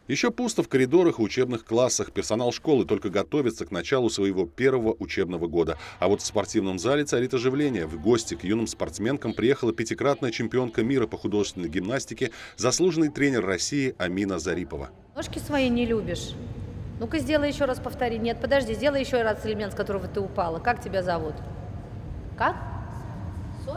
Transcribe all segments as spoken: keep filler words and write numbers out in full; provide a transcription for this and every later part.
Еще пусто в коридорах и учебных классах. Персонал школы только готовится к началу своего первого учебного года. А вот в спортивном зале царит оживление. В гости к юным спортсменкам приехала пятикратная чемпионка мира по художественной гимнастике, заслуженный тренер России Амина Зарипова. Ножки свои не любишь? Ну-ка, сделай еще раз, повтори. Нет, подожди, сделай еще раз элемент, с которого ты упала. Как тебя зовут? Как? Соня?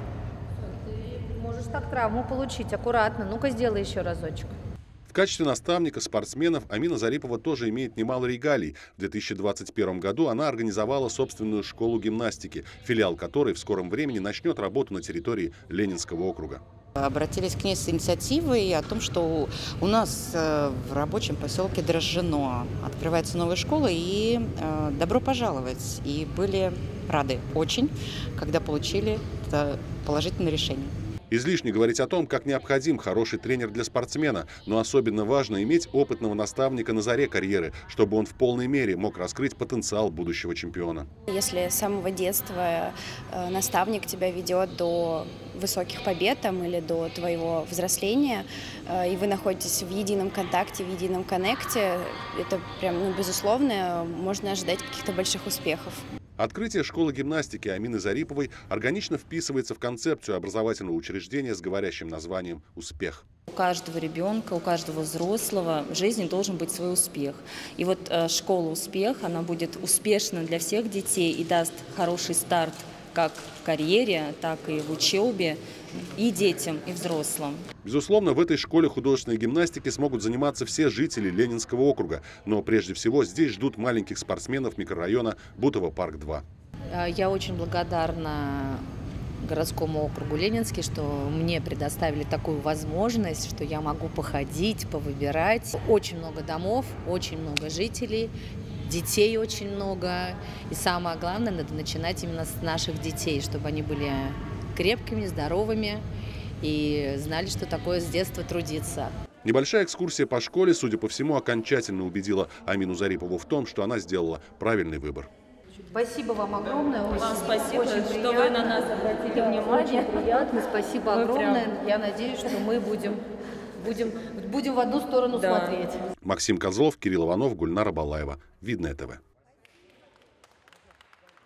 Соня, ты можешь так травму получить. Аккуратно. Ну-ка, сделай еще разочек. В качестве наставника спортсменов Амина Зарипова тоже имеет немало регалий. В две тысячи двадцать первом году она организовала собственную школу гимнастики, филиал которой в скором времени начнет работу на территории Ленинского округа. Обратились к ней с инициативой о том, что у нас в рабочем поселке Дрожжино открывается новая школа, и добро пожаловать. И были рады очень, когда получили это положительное решение. Излишне говорить о том, как необходим хороший тренер для спортсмена, но особенно важно иметь опытного наставника на заре карьеры, чтобы он в полной мере мог раскрыть потенциал будущего чемпиона. Если с самого детства наставник тебя ведет до высоких побед там, или до твоего взросления, и вы находитесь в едином контакте, в едином коннекте, это прям, ну, безусловно, можно ожидать каких-то больших успехов. Открытие школы гимнастики Амины Зариповой органично вписывается в концепцию образовательного учреждения с говорящим названием «Успех». У каждого ребенка, у каждого взрослого в жизни должен быть свой успех. И вот э, школа «Успех», она будет успешна для всех детей и даст хороший старт как в карьере, так и в учебе, и детям, и взрослым. Безусловно, в этой школе художественной гимнастики смогут заниматься все жители Ленинского округа. Но прежде всего здесь ждут маленьких спортсменов микрорайона Бутово парк два. Я очень благодарна городскому округу Ленинский, что мне предоставили такую возможность, что я могу походить, повыбирать. Очень много домов, очень много жителей. Детей очень много, и самое главное, надо начинать именно с наших детей, чтобы они были крепкими, здоровыми и знали, что такое с детства трудиться. Небольшая экскурсия по школе, судя по всему, окончательно убедила Амину Зарипову в том, что она сделала правильный выбор. Спасибо вам огромное. Вам спасибо, очень что приятно. вы на нас обратили внимание. Очень приятно, спасибо Вы огромное. прям... Я надеюсь, что мы будем, будем, будем в одну сторону да. смотреть. Максим Козлов, Кирилл Иванов, Гульнара Балаева. Видное ТВ.